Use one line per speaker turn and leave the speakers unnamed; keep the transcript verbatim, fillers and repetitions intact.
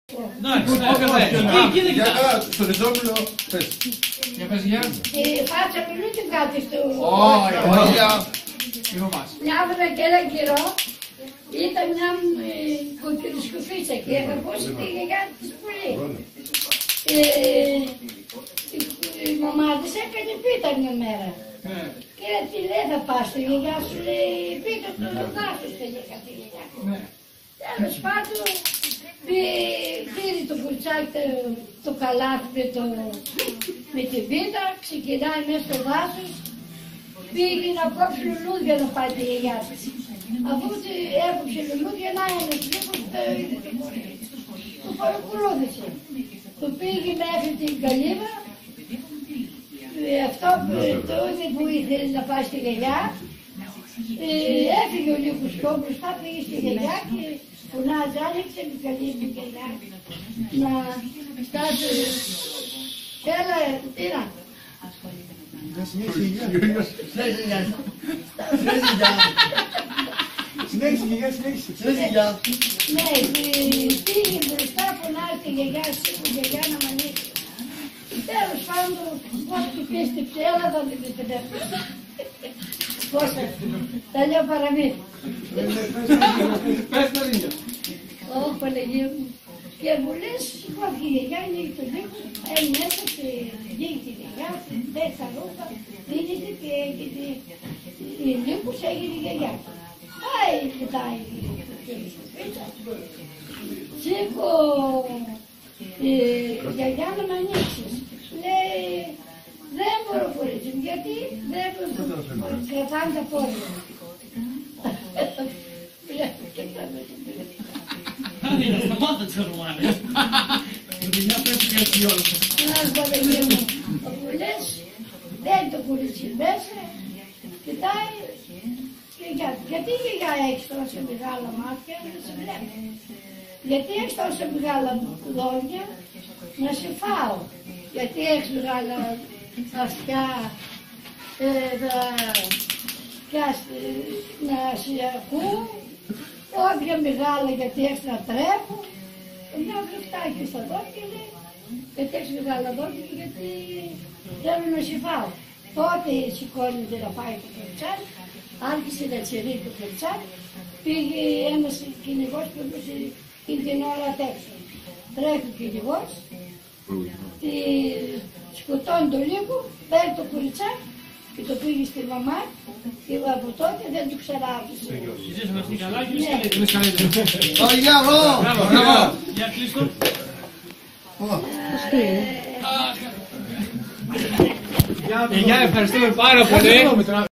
Στο Ριζόπουλο, πες.
Για πες γεια.
Η φάτσα μου μην την βγάλει στο...
Όχι, όχι.
Μια φορά και έναν καιρό ήταν μια κοκκινοσκουφίτσα και αγαπούσε τη γιαγιά της πολύ. Η μαμά της έκανε πίτα μια μέρα. Και τι λέει θα πας στη γιαγιά σου, λέει πίτα του δάσους τη γιαγιά τη γιαγιά. Τέλος πάντων πήρε το κουρτσάκι το καλάθι με, το, με την πίτα, ξεκινάει μέσα στο δάσος, πήγε να κόψει λουλούδια να πάει τη γιαγιά της. Αφού έκοψε λουλούδια, να ένας λίγος το παρακολούθησε. Του πήγε μέχρι την καλύβα, αυτό το είδε που ήθελε να πάει στη γιαγιά, έφυγε ο λίγος κόμπρος, θα πήγε στη γιαγιά και φωνάζει, άνοιξε την καλύβα η γιαγιά να στάσει. Έλα, τι να.
Συνέχισε γιαγιά, συνέχισε.
Ναι, πήγε μπροστά, φωνάζει τη γιαγιά, σήκω η γιαγιά να μ' ανοίξει. Τέλος πάντων, πώς του πίστεψε, έλα θα την πίστεψε. Πώς τα λέω παραμύθι.
Πες τα ίδια.
Ω, Παναγία μου. Και μου λες, σηκώθηκε η γιαγιά, ανοίγει το λίγο, έει μέσα και βγήκε τη γιαγιά, δεν τα ρούχα, δίνεται και έγινε η λίγος, έγινε η γιαγιά. Άι, κοιτάει η σκουφίτσα. Σήκω η γιαγιά να μ' ανοίξεις. Λέει, δεν μπορώ κορίτσι μου, γιατί δεν μπορώ, κρατάνε τα πόδια.
Σταμάτα τις ορμάνες. Για πες και έτσι όλο.
Ένας Παναγία μου, όπου λες, δεν το κορίτσι μέσα, κοιτάει, γιατί η γιαγιά έχεις τόσα μεγάλα μάτια να σε βλέπει. Γιατί έχεις τόσα μεγάλα δόντια να σε φάω. Γιατί έχεις μεγάλα αυτιά να σε ακούω. Όποια μεγάλα γιατί έχεις να τρέχω. Μια βρεφτάκι στα δόντια λέει. Γιατί έχεις μεγάλα δόντια γιατί θέλω να σε φάω. Τότε σηκώνεται να πάει το κοριτσάκι. Άρχισε να τσιρεί το κοριτσάκι, πήγε ένας κυνηγός που έπαιζε την ώρα απ' έξω. Τρέχει ο κυνηγός, τη σκοτώνει το λίγο, παίρνει το κοριτσάκι και το πήγε στη μαμά και από τότε δεν του ξανάφησε.
Ζήσαμε αυτή καλά και εμείς καλύτερα.
Γεια, μπράβο!
Για κλείστο. Για ευχαριστούμε πάρα πολύ.